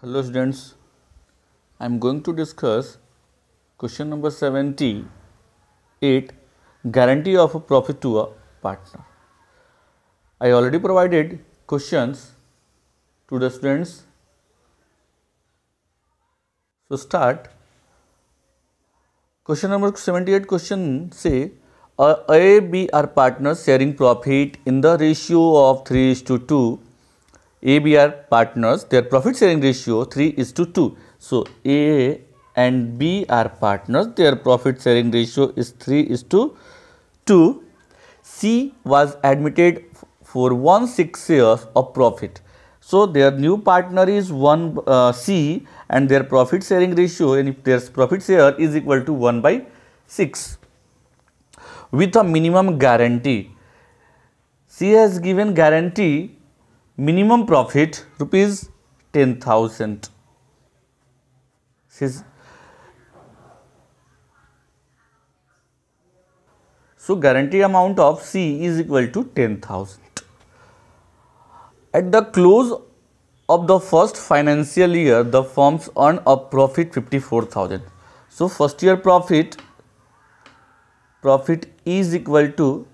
Hello students, I am going to discuss question number 78, guarantee of a profit to a partner. I already provided questions to the students. So start. Question number 78 question say A, B are partners sharing profit in the ratio of 3:2. A, B are partners, their profit sharing ratio 3:2. So A and B are partners, their profit sharing ratio is 3:2. C was admitted for 1/6 shares of profit. So their new partner is C and their profit sharing ratio, and if their profit share is equal to 1/6 with a minimum guarantee. C has given guarantee minimum profit rupees 10,000. So guarantee amount of C is equal to 10,000. At the close of the first financial year, the firms earn a profit 54,000. So first year profit is equal to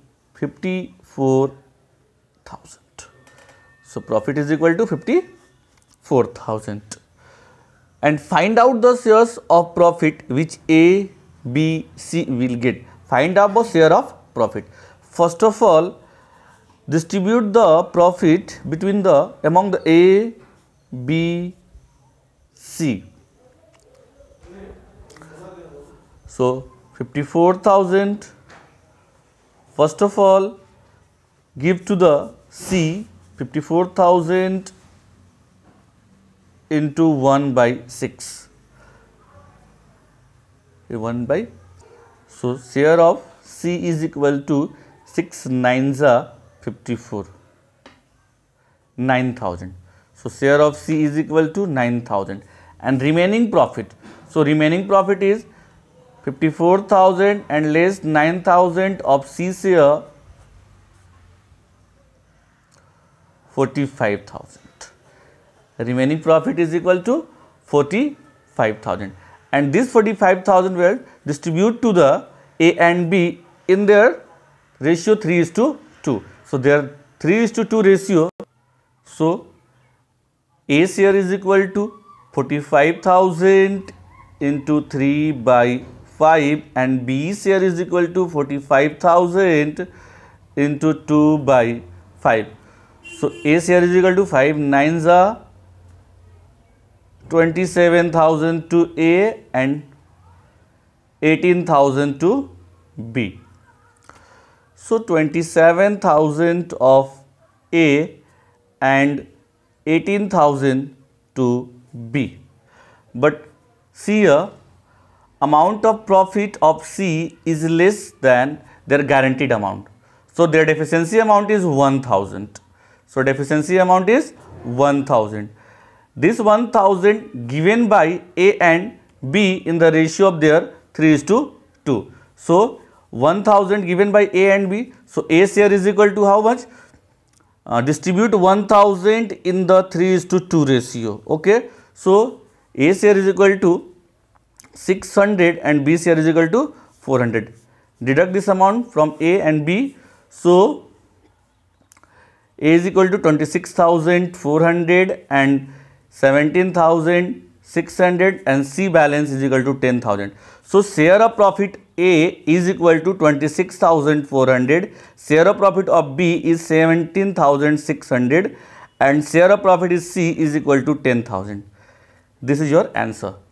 54,000. So profit is equal to 54,000. And find out the shares of profit which A, B, C will get. Find out the share of profit. First of all, distribute the profit between among the A, B, C. So 54,000. First of all, give to the C 54,000 into 1/6. 1/. So share of C is equal to 6 9s are 54. 9,000. So share of C is equal to 9,000. And remaining profit. So remaining profit is 54,000 and less 9,000 of C share 45,000. Remaining profit is equal to 45,000. And this 45,000 will distribute to the A and B in their ratio 3:2. So their 3:2 ratio. So A share is equal to 45,000 into 3/5 and B share is equal to 45,000 into 2/5. So A share is equal to 5 9s are 27,000 to A and 18,000 to B. So 27,000 of A and 18,000 to B. But see here, amount of profit of C is less than their guaranteed amount. So their deficiency amount is 1,000. So deficiency amount is 1,000. This 1,000 given by A and B in the ratio of their 3:2. So 1,000 given by A and B. So A share is equal to how much? Distribute 1,000 in the 3:2 ratio. Okay. So A share is equal to 600 and B share is equal to 400. Deduct this amount from A and B. So A is equal to 26,400 and 17,600 and C balance is equal to 10,000. So share of profit A is equal to 26,400, share of profit of B is 17,600 and share of profit is C is equal to 10,000. This is your answer.